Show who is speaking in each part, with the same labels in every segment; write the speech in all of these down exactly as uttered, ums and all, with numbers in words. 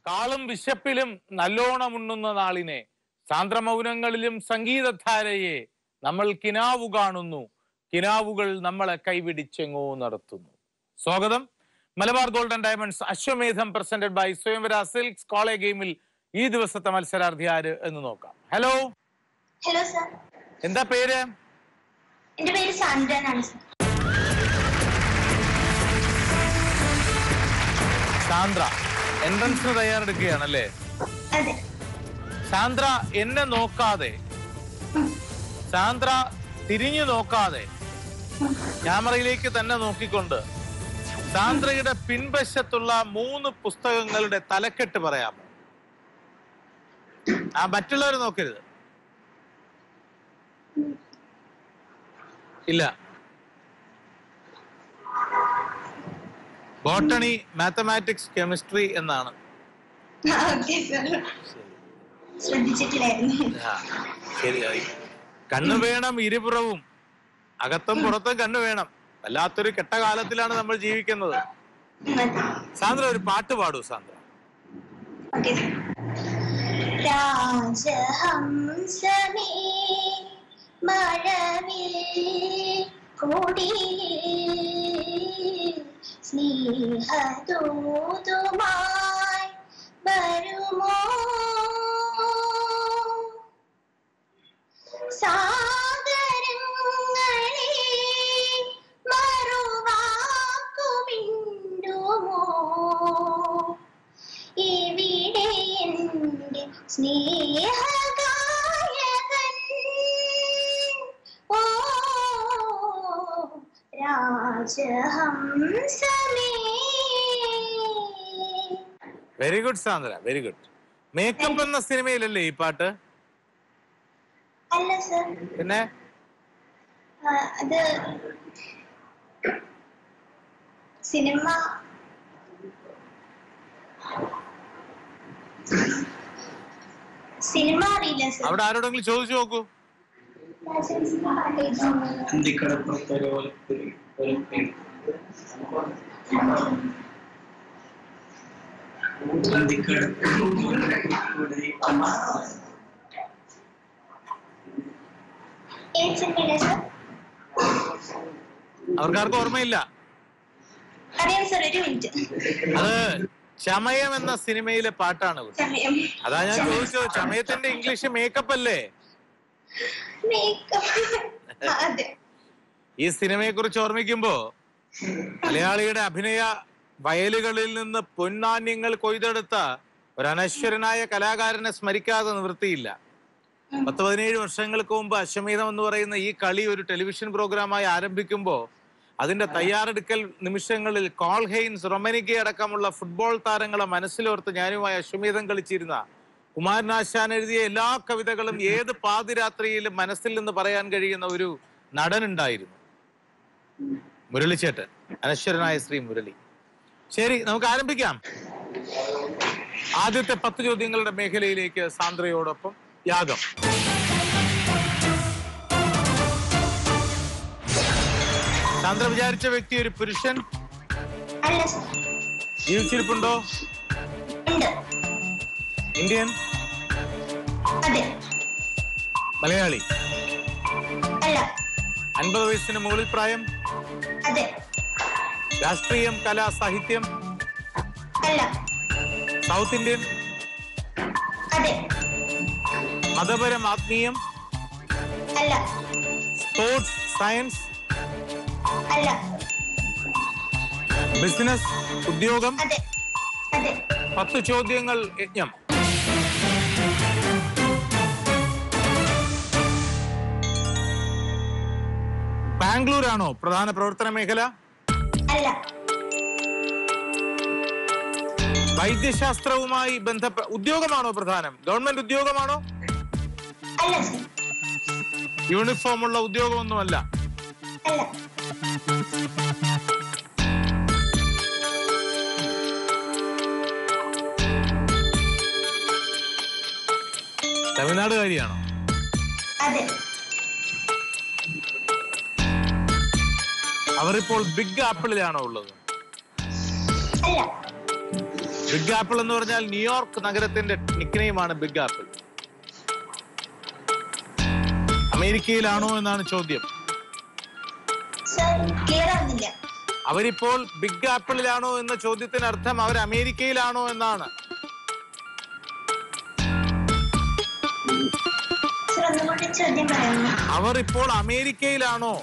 Speaker 1: കാളും വിശപ്പിലും നല്ലോണമുണ്ണുന്ന നാളിനെ സാന്ദ്രമൗനങ്ങളിലും സംഗീതധാരയെ നമ്മൾ കിനാവു കാണുന്നു. കിനാവുകൾ നമ്മളെ കൈപിടിച്ചെങ്ങോ നടത്തുന്നു. സ്വാഗതം. Malabar golden diamonds Ashwamedham presented by Swayamvara silks കോളേ ഗെയിമിൽ ഈ ദിവസത്തെ മത്സരാർത്ഥി ആര് എന്ന് നോക്കാം. ഹലോ.
Speaker 2: Hello sir.
Speaker 1: എന്താ പേര്?
Speaker 2: എന്റെ പേര് സാന്ദ്ര എന്നാണ് സർ.
Speaker 1: സാന്ദ്ര എൻട്രൻസിന് തയ്യാറെടുക്കുകയാണല്ലേ?
Speaker 2: അതെ.
Speaker 1: സാന്ദ്ര എന്നെ നോക്കാതെ, സാന്ദ്ര തിരിഞ്ഞു നോക്കാതെ ക്യാമറയിലേക്ക് തന്നെ നോക്കിക്കൊണ്ട് സാന്ദ്രയുടെ പിൻവശത്തുള്ള മൂന്ന് പുസ്തകങ്ങളുടെ തലക്കെട്ട് പറയാമോ? ആ മറ്റുള്ളവർ നോക്കരുത്. ഇല്ല. ബോട്ടണി, മാത്തമാറ്റിക്സ്, കെമിസ്ട്രി എന്നാണ്. ശരിയായി. കണ്ണു വേണം ഇരുപുറവും, അകത്തും പുറത്തും കണ്ണു വേണം. വല്ലാത്തൊരു കെട്ടകാലത്തിലാണ് നമ്മൾ ജീവിക്കുന്നത്. സാന്ദ്ര ഒരു പാട്ട് പാടൂ. സാന്ദ്ര.
Speaker 2: രാജഹംസമേ മഴവിൽ കൊടിയേ സ്നേഹദൂതുമായി വരുമോ സാഗരങ്ങളെ മറുവാക്കുമിണ്ടുമോ ഇവിടെ എൻ്റെ സ്നേഹഗായകൻ ഓ രാജഹംസമേ.
Speaker 1: Very good Sandra, very good. Makeup എന്ന സിനിമയിലല്ലേ ഈ പാട്ട്?
Speaker 2: അല്ല സർ.
Speaker 1: പിന്നെ
Speaker 2: അത് സിനിമ സിനിമ അറിയില്ല സർ.
Speaker 1: അവിടെ ആരോടെങ്കിലും ചോദിച്ചു നോക്കൂ. അവർക്കാർക്കും ഓർമ്മയില്ല. അത് ചമയം എന്ന സിനിമയിലെ പാട്ടാണ്. അതാ ഞാൻ ചോദിച്ചത്. ചമയത്തിന്റെ ഇംഗ്ലീഷ് മേക്കപ്പ് അല്ലേ? ഈ സിനിമയെ കുറിച്ച് ഓർമ്മിക്കുമ്പോ മലയാളിയുടെ അഭിനയ വയലുകളിൽ നിന്ന് പൊന്നാന്യങ്ങൾ കൊയ്തെടുത്ത ഒരു അനശ്വരനായ കലാകാരനെ സ്മരിക്കാതെ നിവൃത്തിയില്ല. പത്ത് പതിനേഴ് വർഷങ്ങൾക്ക് മുമ്പ് അശ്വമേധം എന്ന് പറയുന്ന ഈ കളി ഒരു ടെലിവിഷൻ പ്രോഗ്രാമായി ആരംഭിക്കുമ്പോൾ അതിന്റെ തയ്യാറെടുക്കൽ നിമിഷങ്ങളിൽ കോൾ ഹെയ്ൻസ്, റൊമനിഗെ അടക്കമുള്ള ഫുട്ബോൾ താരങ്ങളെ മനസ്സിലോർത്ത് ഞാനുമായി അശ്വമേധം കളിച്ചിരുന്ന കുമാരനാശാൻ എഴുതിയ എല്ലാ കവിതകളും ഏത് പാതിരാത്രിയിലും മനസ്സിൽ നിന്ന് പറയാൻ കഴിയുന്ന ഒരു നടനുണ്ടായിരുന്നു, മുരളിച്ചേട്ടൻ, അനശ്വരനായ ശ്രീ മുരളി. ശരി, നമുക്ക് ആരംഭിക്കാം. ആദ്യത്തെ പത്ത് ചോദ്യങ്ങളുടെ മേഖലയിലേക്ക് സാന്ദ്രയോടൊപ്പം യാഗം. സാന്ദ്ര വിചാരിച്ച വ്യക്തി ഒരു പുരുഷൻ? ജീവിച്ചിരിപ്പുണ്ടോ? ഇന്ത്യൻ? മലയാളി? അൻപത് വയസ്സിന് മുകളിൽ പ്രായം? രാഷ്ട്രീയം, കല, സാഹിത്യം? South Indian? മതപരം, ആത്മീയം? Sports, science? ബിസിനസ്, ഉദ്യോഗം? പത്ത് ചോദ്യങ്ങൾ യജ്ഞം. ബാംഗ്ലൂരാണോ പ്രധാന പ്രവർത്തന മേഖല? വൈദ്യശാസ്ത്രവുമായി ബന്ധപ്പെട്ട ഉദ്യോഗമാണോ പ്രധാനം? ഗവൺമെന്റ് ഉദ്യോഗമാണോ? യൂണിഫോം ഉള്ള ഉദ്യോഗമൊന്നുമല്ല. തമിഴ്നാടുകാരിയാണോ? അവരിപ്പോൾ ബിഗ് ആപ്പിളിലാണോ ഉള്ളത്? ബിഗ് ആപ്പിൾ എന്ന് പറഞ്ഞാൽ ന്യൂയോർക്ക് നഗരത്തിന്റെ നിക്നെയിമാണ് ബിഗ് ആപ്പിൾ. അമേരിക്കയിലാണോ എന്നാണ് ചോദ്യം. അവരിപ്പോൾ ബിഗ് ആപ്പിളിലാണോ എന്ന ചോദ്യത്തിന് അർത്ഥം അവർ അമേരിക്കയിലാണോ എന്നാണ്. അവർ ഇപ്പോൾ അമേരിക്കയിലാണോ?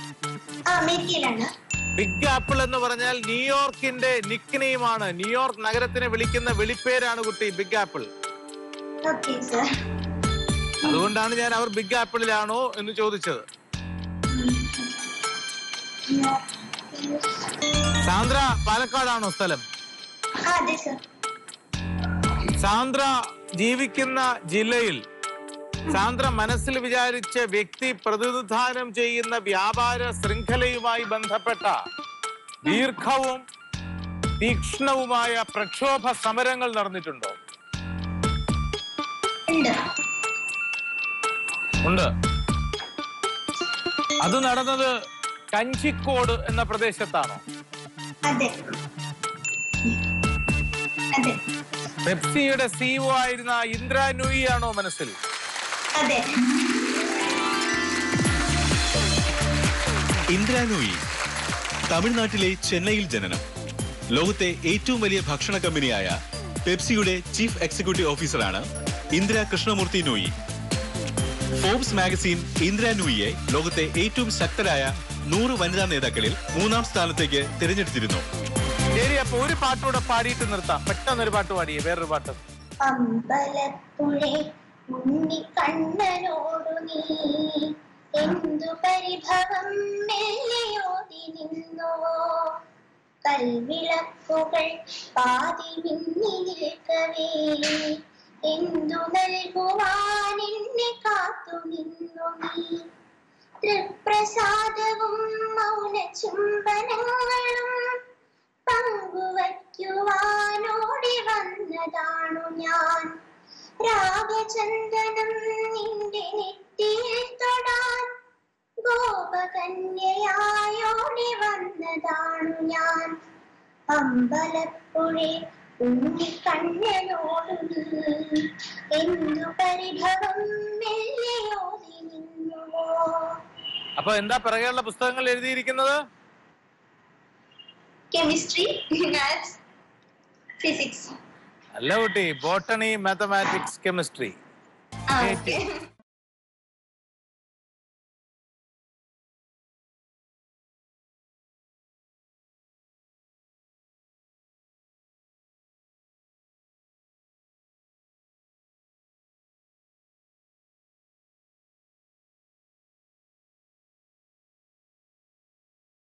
Speaker 1: ബിഗ് ആപ്പിൾ എന്ന് പറഞ്ഞാൽ ന്യൂയോർക്കിന്റെ നിക്നെയിമാണ്. ന്യൂയോർക്ക് നഗരത്തിനെ വിളിക്കുന്ന വിളിപ്പേരാണ് കുട്ടി ബിഗ് ആപ്പിൾ. അതുകൊണ്ടാണ് ഞാൻ അവർ ബിഗ് ആപ്പിളിലാണോ എന്ന് ചോദിച്ചത്. സാന്ദ്ര പാലക്കാടാണോ സ്ഥലം? സാന്ദ്ര ജീവിക്കുന്ന ജില്ലയിൽ സാന്ദ്ര മനസ്സിൽ വിചാരിച്ച വ്യക്തി പ്രതിനിധാനം ചെയ്യുന്ന വ്യാപാര ശൃംഖലയുമായി ബന്ധപ്പെട്ട ദീർഘവും തീക്ഷ്ണവുമായ പ്രക്ഷോഭ സമരങ്ങൾ നടന്നിട്ടുണ്ടോ? ഉണ്ട്. അത് നടന്നത് കഞ്ചിക്കോട് എന്ന പ്രദേശത്താണോ? പെപ്സിയുടെ സിഇഒ ആയിരുന്ന ഇന്ദ്ര നൂയി ആണോ മനസ്സിൽ?
Speaker 3: ഇന്ദ്ര നൂയി തമിഴ്നാട്ടിലെ ചെന്നൈയിൽ ജനനം. ലോകത്തെ ഏറ്റവും വലിയ ഭക്ഷണ കമ്പനിയായ പെപ്സിയുടെ ചീഫ് എക്സിക്യൂട്ടീവ് ഓഫീസറാണ് ഇന്ദ്ര കൃഷ്ണമൂർത്തി നൂയി. ഫോബ്സ് മാഗസിൻ ഇന്ദ്ര നൂയിയെ ലോകത്തെ ഏറ്റവും ശക്തരായ നൂറ് വനിതാ നേതാക്കളിൽ മൂന്നാം സ്ഥാനത്തേക്ക് തിരഞ്ഞെടുത്തിരുന്നു.
Speaker 1: ശരി, അപ്പൊ ഒരു പാട്ടൂടെ പാടിയിട്ട് നിർത്താം. പെട്ടെന്നൊരു പാട്ട് പാടിയേ, വേറൊരു പാട്ട്.
Speaker 2: അമ്പലപ്പുഴേ ഉണ്ണിക്കണ്ണനോടു നീ എന്തു പരിഭവം മെല്ലയോതി നിന്നുവോ, കൽവിളക്കുകൾ പാതി മിന്നി നിൽക്കവേ എന്തു നൽകുവാൻ എന്നെ കാത്തു നിന്നു നീ. തൃപ്രസാദവും മൗന ചുംബനങ്ങളും പങ്കുവയ്ക്കുവാനോടി വന്നതാണു ഞാൻ. രാഗചന്ദനം നിന്റെ നെറ്റിയിൽ തൊടാൻ ഗോപകന്യയായോടി വന്നതാണു ഞാൻ. അമ്പലപ്പുഴേ ഉണ്ണിക്കണ്ണനോടു നീ എന്തു പരിഭവം മെല്ലയോതി നിന്നുവോ.
Speaker 1: അപ്പൊ എന്താ പിറകെയുള്ള പുസ്തകങ്ങൾ എഴുതിയിരിക്കുന്നത്?
Speaker 2: Chemistry, maths, physics.
Speaker 1: അല്ല കുട്ടി, ബോട്ടണി, മാത്തമാറ്റിക്സ്, കെമിസ്ട്രി.